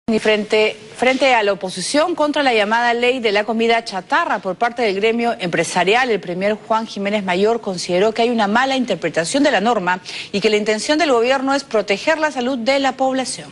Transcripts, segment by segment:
Y frente a la oposición contra la llamada ley de la comida chatarra por parte del gremio empresarial, el premier Juan Jiménez Mayor consideró que hay una mala interpretación de la norma y que la intención del gobierno es proteger la salud de la población.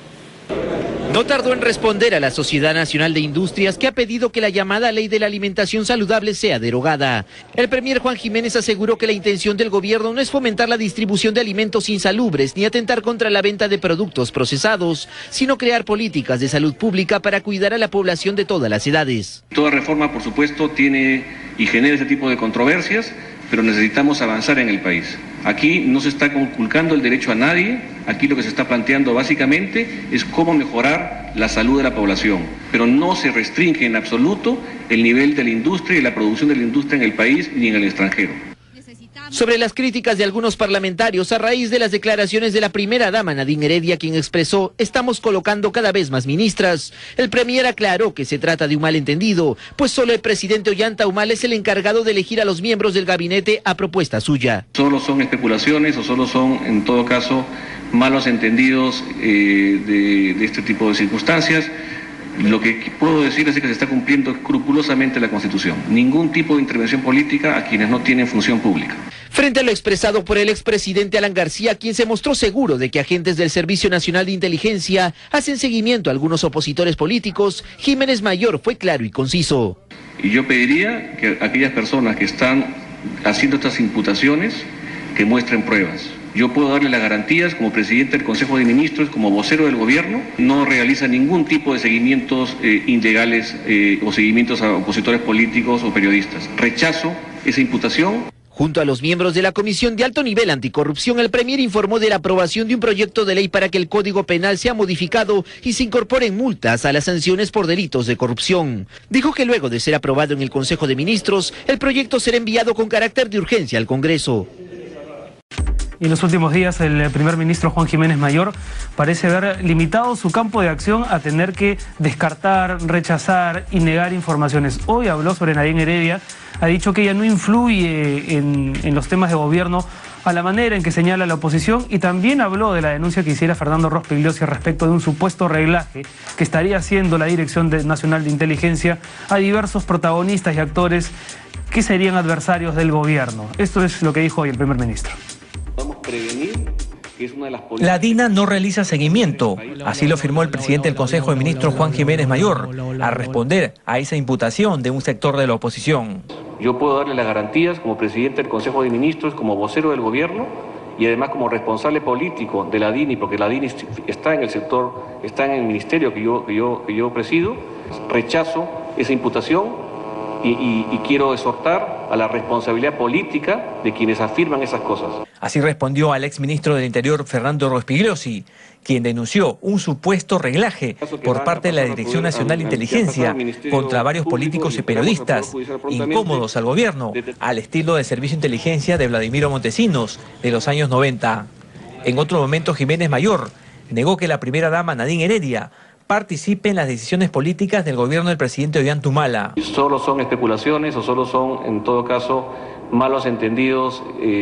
No tardó en responder a la Sociedad Nacional de Industrias, que ha pedido que la llamada Ley de la Alimentación Saludable sea derogada. El premier Juan Jiménez aseguró que la intención del gobierno no es fomentar la distribución de alimentos insalubres ni atentar contra la venta de productos procesados, sino crear políticas de salud pública para cuidar a la población de todas las edades. Toda reforma, por supuesto, tiene y genera ese tipo de controversias, pero necesitamos avanzar en el país. Aquí no se está conculcando el derecho a nadie, aquí lo que se está planteando básicamente es cómo mejorar la salud de la población, pero no se restringe en absoluto el nivel de la industria y la producción de la industria en el país ni en el extranjero. Sobre las críticas de algunos parlamentarios a raíz de las declaraciones de la primera dama Nadine Heredia, quien expresó: estamos colocando cada vez más ministras. El premier aclaró que se trata de un malentendido, pues solo el presidente Ollanta Humala es el encargado de elegir a los miembros del gabinete a propuesta suya. Solo son especulaciones o solo son, en todo caso, malos entendidos de este tipo de circunstancias. Lo que puedo decir es que se está cumpliendo escrupulosamente la Constitución. Ningún tipo de intervención política a quienes no tienen función pública. Frente a lo expresado por el expresidente Alan García, quien se mostró seguro de que agentes del Servicio Nacional de Inteligencia hacen seguimiento a algunos opositores políticos, Jiménez Mayor fue claro y conciso. Y yo pediría que aquellas personas que están haciendo estas imputaciones, que muestren pruebas. Yo puedo darle las garantías como presidente del Consejo de Ministros, como vocero del gobierno, no realiza ningún tipo de seguimientos ilegales o seguimientos a opositores políticos o periodistas. Rechazo esa imputación. Junto a los miembros de la Comisión de Alto Nivel Anticorrupción, el premier informó de la aprobación de un proyecto de ley para que el Código Penal sea modificado y se incorporen multas a las sanciones por delitos de corrupción. Dijo que luego de ser aprobado en el Consejo de Ministros, el proyecto será enviado con carácter de urgencia al Congreso. Y en los últimos días el primer ministro Juan Jiménez Mayor parece haber limitado su campo de acción a tener que descartar, rechazar y negar informaciones. Hoy habló sobre Nadine Heredia, ha dicho que ella no influye en los temas de gobierno a la manera en que señala la oposición, y también habló de la denuncia que hiciera Fernando Rospigliosi respecto de un supuesto reglaje que estaría haciendo la Dirección Nacional de Inteligencia a diversos protagonistas y actores que serían adversarios del gobierno. Esto es lo que dijo hoy el primer ministro. La DINA no realiza seguimiento, así lo afirmó el presidente del Consejo de Ministros Juan Jiménez Mayor, al responder a esa imputación de un sector de la oposición. Yo puedo darle las garantías como presidente del Consejo de Ministros, como vocero del gobierno y además como responsable político de la DINI, porque la DINI está en el sector, está en el ministerio que yo presido. Rechazo esa imputación y quiero exhortar a la responsabilidad política de quienes afirman esas cosas. Así respondió al exministro del Interior Fernando Rospigliosi, quien denunció un supuesto reglaje por parte de la Dirección Nacional de Inteligencia contra varios políticos y periodistas incómodos al gobierno, al estilo del Servicio de Inteligencia de Vladimiro Montesinos de los años 90. En otro momento, Jiménez Mayor negó que la primera dama Nadine Heredia participe en las decisiones políticas del gobierno del presidente Ollanta Humala. Solo son especulaciones o solo son, en todo caso, malos entendidos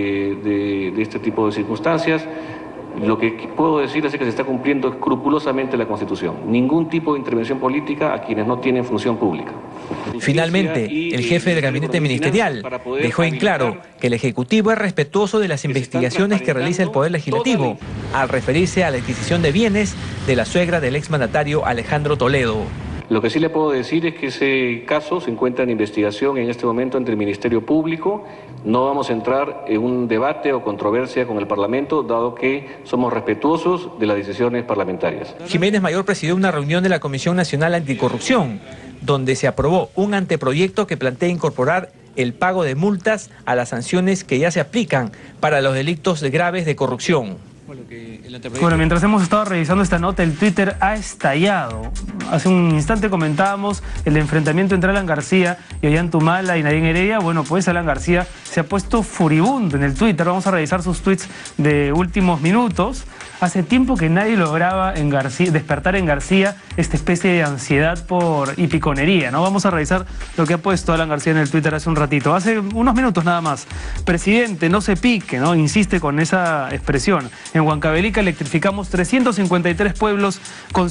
de este tipo de circunstancias. Lo que puedo decir es que se está cumpliendo escrupulosamente la Constitución. Ningún tipo de intervención política a quienes no tienen función pública. Finalmente, el jefe del gabinete ministerial dejó en claro que el Ejecutivo es respetuoso de las investigaciones que realiza el Poder Legislativo, al referirse a la adquisición de bienes de la suegra del exmandatario Alejandro Toledo. Lo que sí le puedo decir es que ese caso se encuentra en investigación en este momento entre el Ministerio Público. No vamos a entrar en un debate o controversia con el Parlamento, dado que somos respetuosos de las decisiones parlamentarias. Jiménez Mayor presidió una reunión de la Comisión Nacional Anticorrupción, donde se aprobó un anteproyecto que plantea incorporar el pago de multas a las sanciones que ya se aplican para los delitos graves de corrupción. Bueno, mientras hemos estado revisando esta nota, el Twitter ha estallado. Hace un instante comentábamos el enfrentamiento entre Alan García y Ollanta Humala y Nadine Heredia. Bueno, pues Alan García se ha puesto furibundo en el Twitter. Vamos a revisar sus tweets de últimos minutos. Hace tiempo que nadie lograba despertar en García esta especie de ansiedad y piconería, ¿no? Vamos a revisar lo que ha puesto Alan García en el Twitter hace un ratito, hace unos minutos nada más. Presidente, no se pique, ¿no? Insiste con esa expresión. En Huancavelica electrificamos 353 pueblos con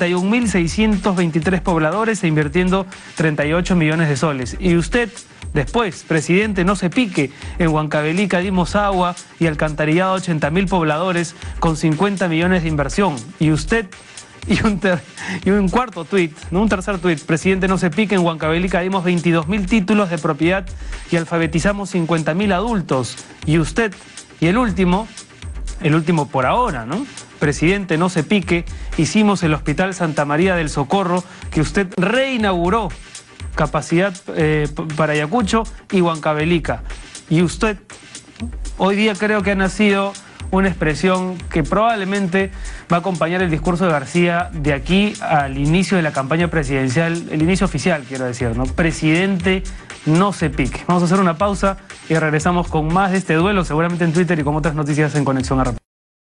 51.623 pobladores e invirtiendo 38 millones de soles. Y usted, después, presidente, no se pique. En Huancavelica dimos agua y alcantarillado a 80.000 pobladores con 50 millones de inversión. Y usted, y un cuarto tuit, no un tercer tuit, presidente, no se pique. En Huancavelica dimos 22.000 títulos de propiedad y alfabetizamos 50.000 adultos. Y usted, y el último por ahora, ¿no? Presidente, no se pique. Hicimos el Hospital Santa María del Socorro, que usted reinauguró, capacidad para Ayacucho y Huancavelica. Y usted, hoy día creo que ha nacido una expresión que probablemente va a acompañar el discurso de García de aquí al inicio de la campaña presidencial, el inicio oficial, quiero decir, ¿no? Presidente, no se pique. Vamos a hacer una pausa y regresamos con más de este duelo, seguramente en Twitter y con otras noticias en Conexión a.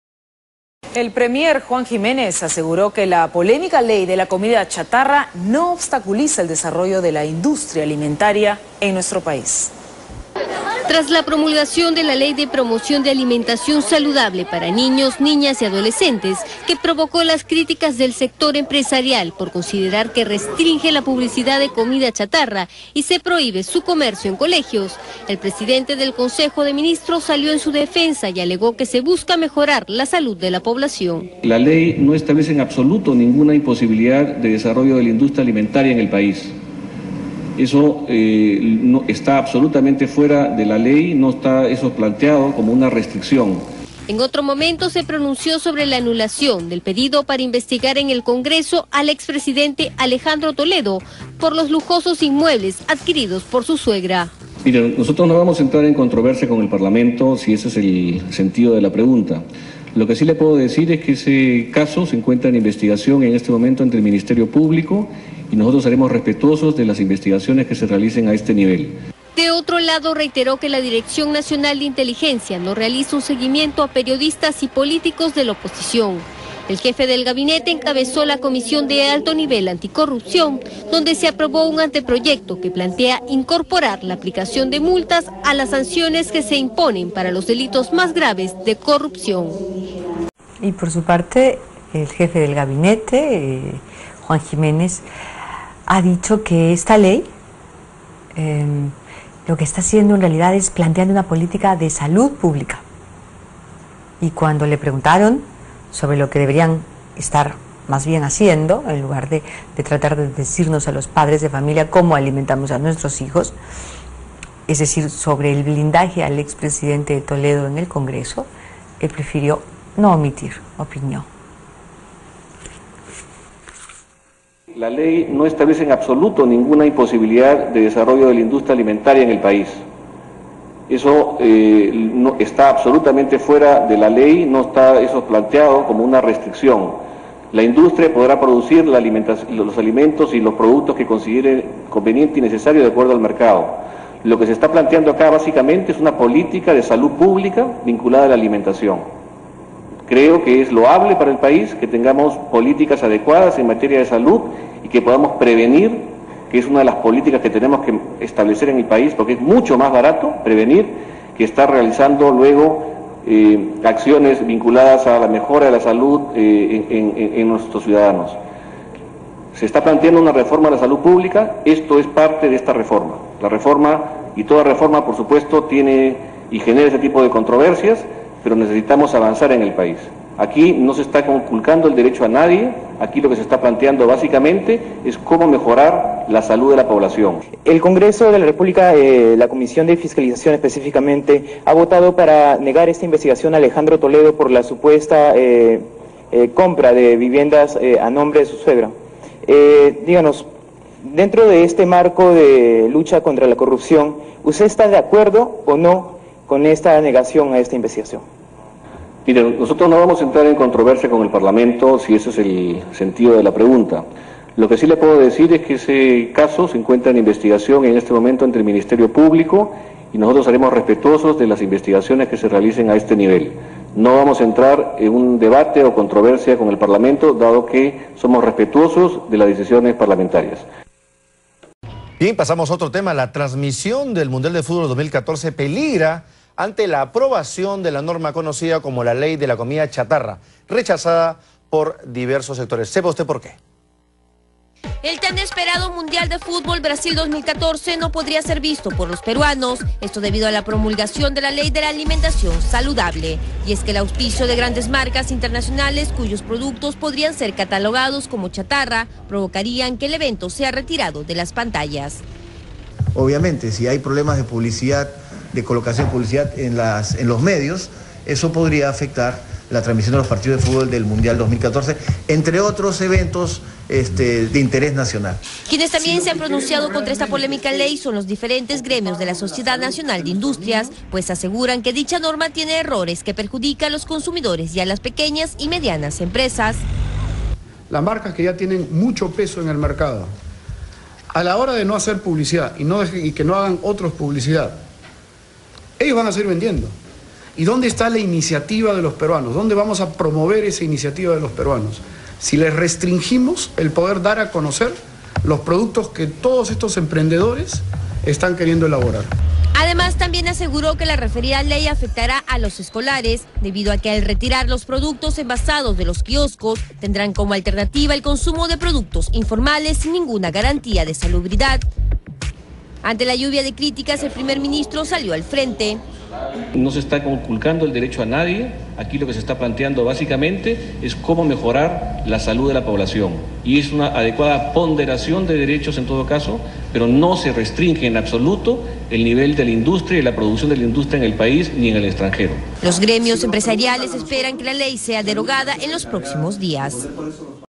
El premier Juan Jiménez aseguró que la polémica ley de la comida chatarra no obstaculiza el desarrollo de la industria alimentaria en nuestro país. Tras la promulgación de la Ley de Promoción de Alimentación Saludable para Niños, Niñas y Adolescentes, que provocó las críticas del sector empresarial por considerar que restringe la publicidad de comida chatarra y se prohíbe su comercio en colegios, el presidente del Consejo de Ministros salió en su defensa y alegó que se busca mejorar la salud de la población. La ley no establece en absoluto ninguna imposibilidad de desarrollo de la industria alimentaria en el país. Eso no, está absolutamente fuera de la ley, no está eso planteado como una restricción. En otro momento se pronunció sobre la anulación del pedido para investigar en el Congreso al expresidente Alejandro Toledo por los lujosos inmuebles adquiridos por su suegra. Mire, nosotros no vamos a entrar en controversia con el Parlamento, si ese es el sentido de la pregunta. Lo que sí le puedo decir es que ese caso se encuentra en investigación en este momento ante el Ministerio Público y nosotros seremos respetuosos de las investigaciones que se realicen a este nivel. De otro lado, reiteró que la Dirección Nacional de Inteligencia no realiza un seguimiento a periodistas y políticos de la oposición. El jefe del gabinete encabezó la Comisión de Alto Nivel Anticorrupción, donde se aprobó un anteproyecto que plantea incorporar la aplicación de multas a las sanciones que se imponen para los delitos más graves de corrupción. Y por su parte, el jefe del gabinete, Juan Jiménez, ha dicho que esta ley lo que está haciendo en realidad es planteando una política de salud pública. Y cuando le preguntaron sobre lo que deberían estar más bien haciendo, en lugar de tratar de decirnos a los padres de familia cómo alimentamos a nuestros hijos, es decir, sobre el blindaje al expresidente Toledo en el Congreso, él prefirió no omitir opinión. La ley no establece en absoluto ninguna imposibilidad de desarrollo de la industria alimentaria en el país. Eso no, está absolutamente fuera de la ley, no está eso planteado como una restricción. La industria podrá producir los alimentos y los productos que considere conveniente y necesario de acuerdo al mercado. Lo que se está planteando acá básicamente es una política de salud pública vinculada a la alimentación. Creo que es loable para el país que tengamos políticas adecuadas en materia de salud y que podamos prevenir, que es una de las políticas que tenemos que establecer en el país, porque es mucho más barato prevenir que estar realizando luego acciones vinculadas a la mejora de la salud en nuestros ciudadanos. Se está planteando una reforma a la salud pública, esto es parte de esta reforma. La reforma, y toda reforma por supuesto tiene y genera ese tipo de controversias, pero necesitamos avanzar en el país. Aquí no se está conculcando el derecho a nadie, aquí lo que se está planteando básicamente es cómo mejorar la salud de la población. El Congreso de la República, la Comisión de Fiscalización específicamente, ha votado para negar esta investigación a Alejandro Toledo por la supuesta compra de viviendas a nombre de su suegra. Díganos, dentro de este marco de lucha contra la corrupción, ¿usted está de acuerdo o no con esta negación a esta investigación? Mire, nosotros no vamos a entrar en controversia con el Parlamento, si ese es el sentido de la pregunta. Lo que sí le puedo decir es que ese caso se encuentra en investigación en este momento ante el Ministerio Público y nosotros seremos respetuosos de las investigaciones que se realicen a este nivel. No vamos a entrar en un debate o controversia con el Parlamento, dado que somos respetuosos de las decisiones parlamentarias. Bien, pasamos a otro tema. La transmisión del Mundial de Fútbol 2014 peligra ante la aprobación de la norma conocida como la Ley de la Comida Chatarra, rechazada por diversos sectores. ¿Sepa usted por qué? El tan esperado Mundial de Fútbol Brasil 2014 no podría ser visto por los peruanos, esto debido a la promulgación de la Ley de la Alimentación Saludable. Y es que el auspicio de grandes marcas internacionales cuyos productos podrían ser catalogados como chatarra provocarían que el evento sea retirado de las pantallas. Obviamente, si hay problemas de publicidad, de colocación de publicidad en los medios, eso podría afectar la transmisión de los partidos de fútbol del Mundial 2014, entre otros eventos de interés nacional. Quienes también se han pronunciado contra esta polémica ley son los diferentes gremios de la Sociedad Nacional de Industrias, pues aseguran que dicha norma tiene errores que perjudican a los consumidores y a las pequeñas y medianas empresas. Las marcas que ya tienen mucho peso en el mercado, a la hora de no hacer publicidad y que no hagan otros publicidad, ellos van a seguir vendiendo. ¿Y dónde está la iniciativa de los peruanos? ¿Dónde vamos a promover esa iniciativa de los peruanos? Si les restringimos el poder dar a conocer los productos que todos estos emprendedores están queriendo elaborar. Además, también aseguró que la referida ley afectará a los escolares, debido a que al retirar los productos envasados de los kioscos, tendrán como alternativa el consumo de productos informales sin ninguna garantía de salubridad. Ante la lluvia de críticas, el primer ministro salió al frente. No se está conculcando el derecho a nadie. Aquí lo que se está planteando básicamente es cómo mejorar la salud de la población. Y es una adecuada ponderación de derechos en todo caso, pero no se restringe en absoluto el nivel de la industria y la producción de la industria en el país ni en el extranjero. Los gremios empresariales esperan que la ley sea derogada en los próximos días.